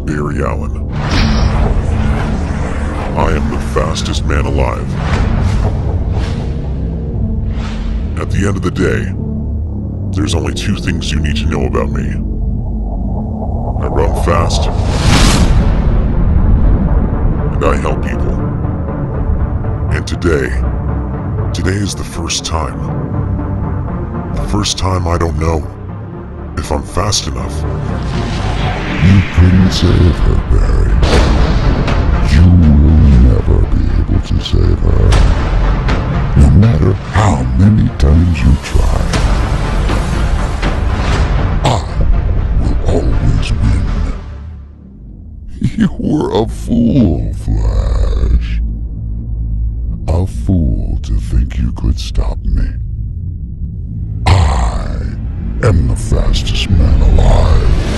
Barry Allen. I am the fastest man alive. At the end of the day, there's only two things you need to know about me. I run fast, and I help people. And today is the first time. The first time I don't know if I'm fast enough. You couldn't save her, Barry. You will never be able to save her. No matter how many times you try. I will always win. You were a fool, Flash. A fool to think you could stop me. I am the fastest man alive.